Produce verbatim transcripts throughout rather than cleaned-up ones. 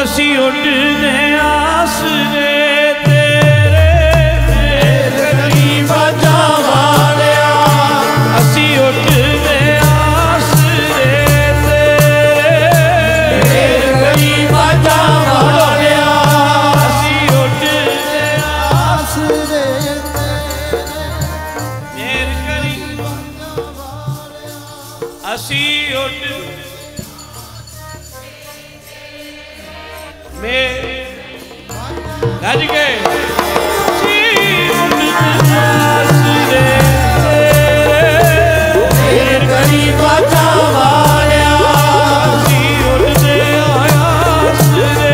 असी उठदे आसरे तेरे गरीब जावालिया असी उठदे आसरे तेरे गरीब जावालिया असी उठदे आसरे मेर गरीब असी उठ गज के गरीब जावालिया असी उठदे आसरे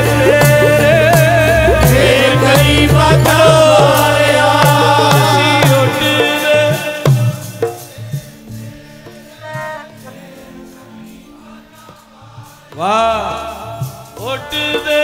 तेरे गरीब जावालिया असी उठदे वाह उठदे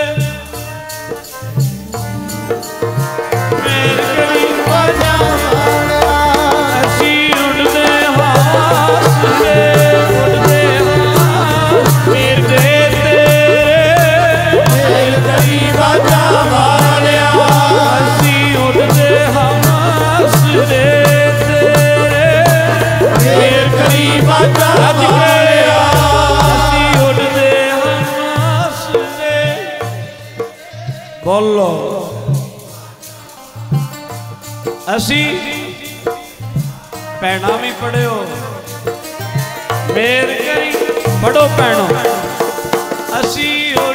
बोलो असी भैणा भी पढ़ियो मेर करी पढ़ो भैणो असी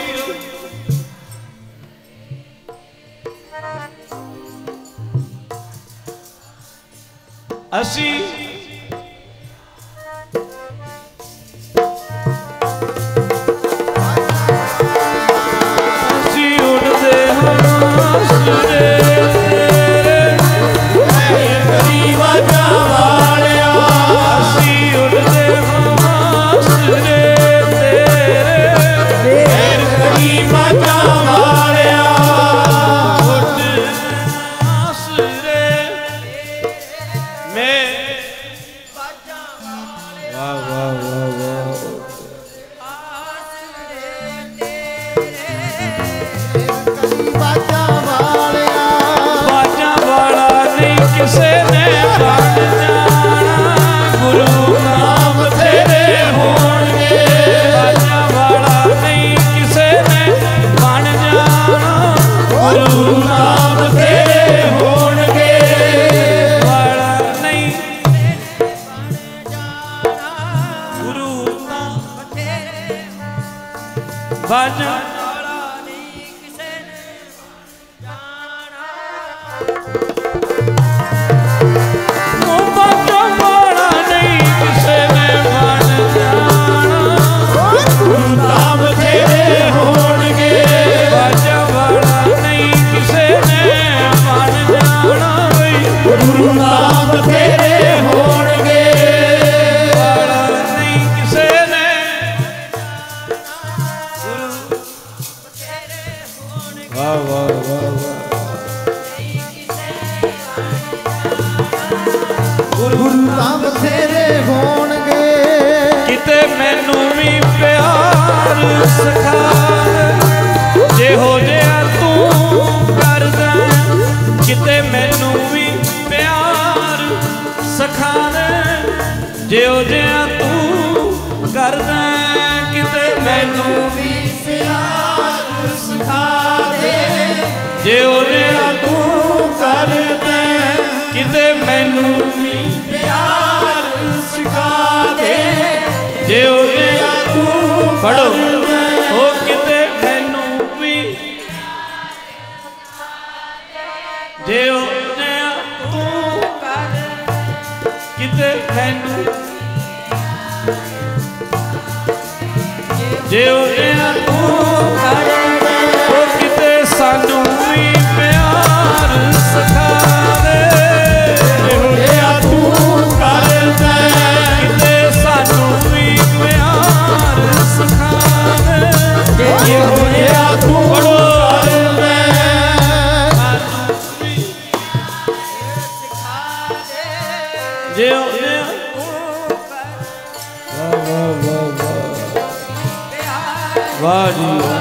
असी पढ़ो ओ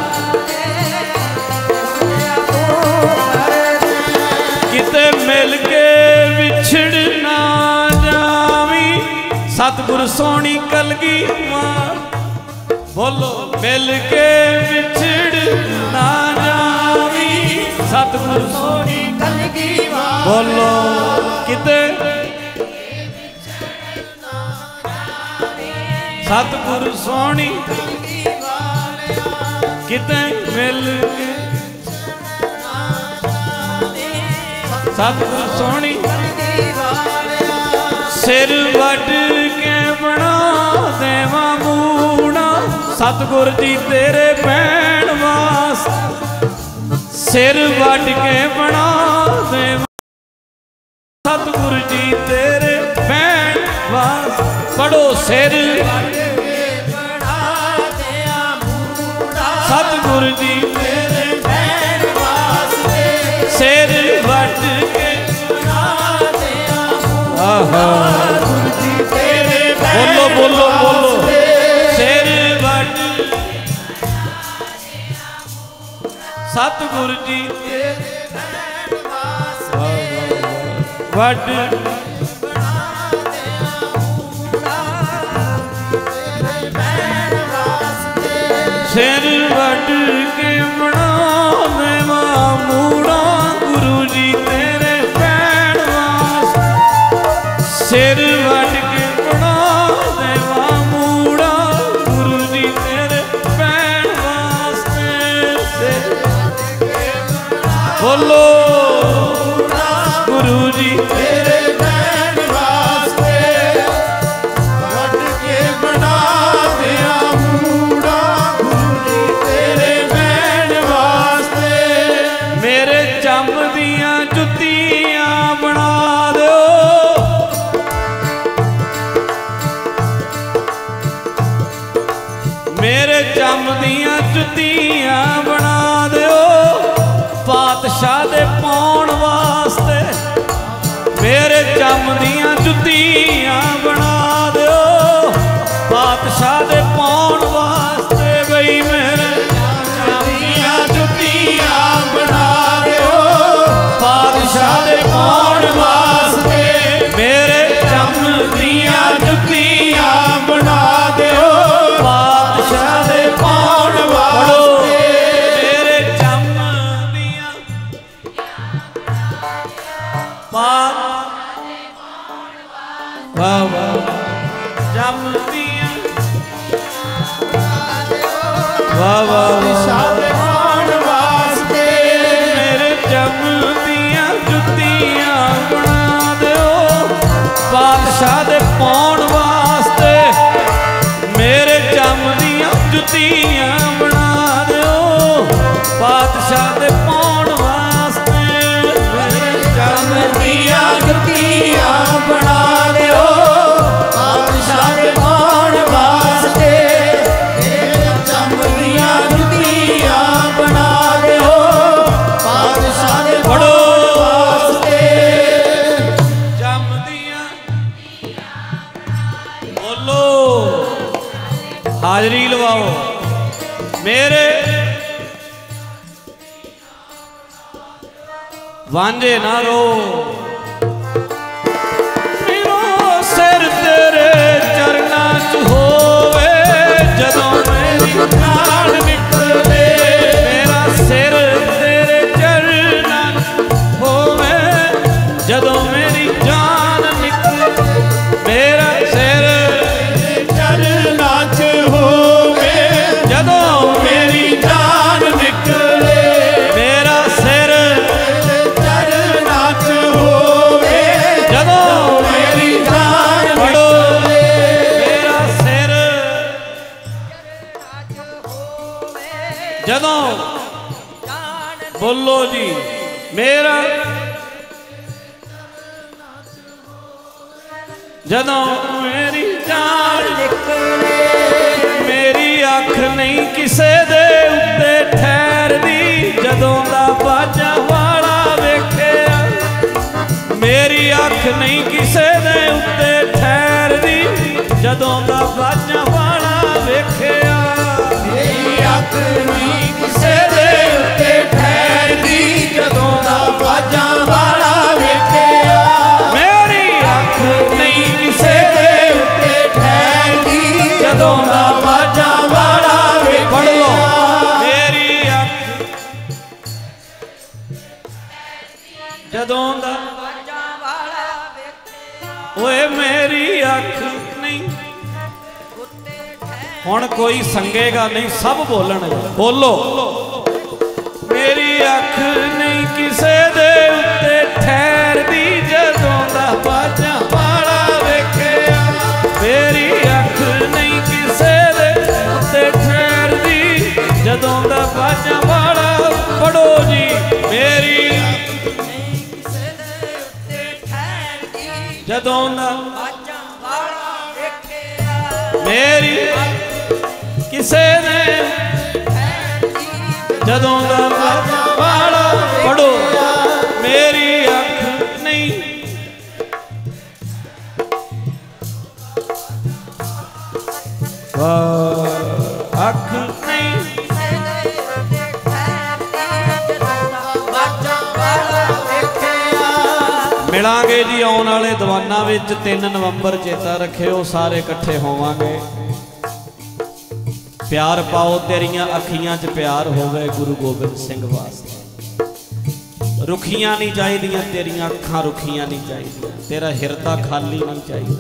किते मिल के विछड़ ना जावी सतगुर सोनी कलगी मार। बोलो मिल के विछड़ ना जावी सतगुर सोनी कलगी मार। बोलो किते सतगुर सोनी किते मिल के सतगुर सोनी सिर वट के बना देवा मूड़ा सतगुर जी तेरे पैण वास। सिर वट के बना देवा सतगुर जी तेरे पैण वास। पढ़ो सिर सतगुर जी तेरे पैर वास्ते सिर वट के सतगुर जी तेरे बोलो बोलो बोलो सिर वट सतगुर जी तेरे पैर वास्ते वट सिर वट के बना देवा मूड़ा गुरु जी तेरे पैण वास। सिर वट के बना देवा मूड़ा गुरु जी तेरे पैण वास्ते। बोलो गुरु जी तेरे पैण वास्ते वट के बना दिया मूड़ा चम दियां जुत्तियां बना दो। मेरे चम दियां जुत्तियां बना दो पातशाह दे पाउण वास्ते। मेरे चम दियां जुत्तियां बना दो पातशाह दे पाउण वास्ते। बई मेरे चम दियां जुत्तियां बना पातशाह दे पाउण वास्ते। मेरे चम दियां जुत्तियां बना दिओ पातशाह दे पाउण वास्ते। मेरे चम दियां वाह वाह चम दियां वाह वाह वास्ते। मेरे चम जुत्तियां बना दो पातशाह दे पाउण वास्ते। मेरे चम दियां जुत्तियां बना दो पातशाह दे पाउण वास्ते। मेरे चम दियां जुत्तियां बना दो पातशाह दे पाउण वास्ते। मेरे चम दियां जुत्तियां बना दो पातशाह दे पढ़ो हाजरी लवाओ। मेरे वांझे ना रो मेरो सिर तेरे चरना च होवे जदों मेरी जान निकले। मेरा सिर तेरे चरना च होवे जदों मेरी जान निकले। मेरा सिर चरना च होवे जदों मेरी जान निकले। मेरा सिर चरना च होवे जदों मेरी जान निकले। मेरा सिर जदों बोलो जी मेरा जदों मेरी जान निकले। मेरी अख नहीं किसे दे उत्ते ठहरदी जदों दा बाजा वाला वेखिया। मेरी अख नहीं किसे दे उत्ते ठहरदी जदों दा बाजा वाला वेखिया। मेरी अख नहीं जदों दा ओए मेरी अख नहीं हुण कोई संगेगा नहीं, सब बोलन बोलो। मेरी अख नहीं किसे दे उत्ते ठहरदी जदों दा बाजां वाला वेखिया। मेरी अख नहीं किसे दे उत्ते ठहरदी जदों दा बाजां वाला। पढ़ो जी मेरी नहीं किसे दे उत्ते ठहरदी जदों दा बाजां वाला वेखिया। मेरी किसे ने जदों दा बाजां वाला। पढ़ो मेरी अख नहीं अख नहीं मिलांगे जी आने वाले दीवाना विच तीन नवंबर चेता रखियो, सारे इकट्ठे होवांगे। प्यार पाओ तेरिया अखियां च प्यार होवे गुरु गोबिंद सिंह वास्ते। रुखियां नहीं चाहिए तेरिया अखां, रुखियां नहीं चाहिए तेरा हिरदा खाली नहीं चाहिए।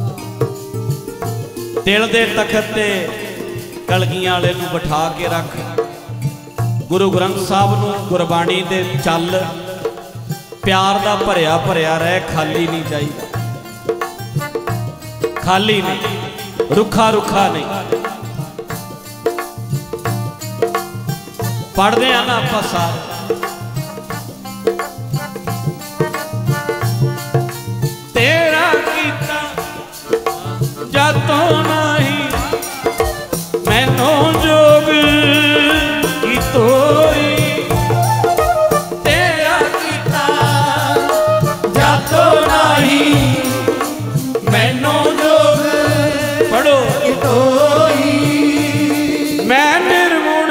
दिल दे तखत ते कलगियां वाले नूं बिठा के रख, गुरु ग्रंथ साहब नूं गुरबाणी दे चल। प्यार दा भरिया भरिया रह, खाली नहीं चाहिए, खाली नहीं, रुखा रुखा नहीं। पढ़ते हैं ना आप सारे। तेरा कीता जातों नहीं मैनू जोग की तोई। तेरा कीता जातों नहीं मैनू जोग पढ़ो की तोई। मैं निर्गुण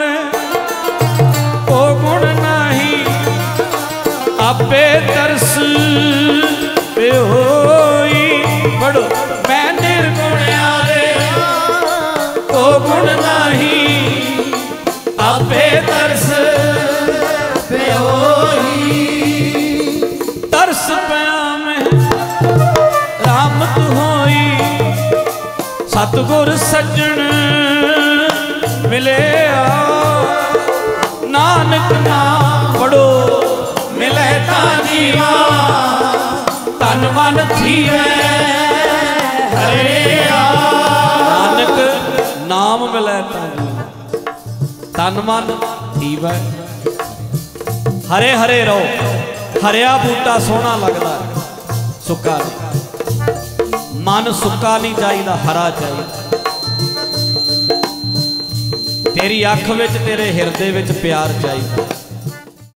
आपे तरस पे होई। पढ़ो मैं निर्गुण आरे को गुण नहीं, आपे तरस पे होई। तरस पया में रामत होई, सतगुर सज्जन मिले नानक नाम। पढ़ो मिले ता जीवा तन मन थीवे हरिया। नानक नाम मिले ता जीवा तन मन थीवे। हरे हरे रहो, हरिया बूटा सोहना लगता है, सुक्का नहीं। मन सुक्का नहीं चाहिए, हरा चाहिए। तेरी अख विच तेरे हिरदे विच प्यार चाहिए।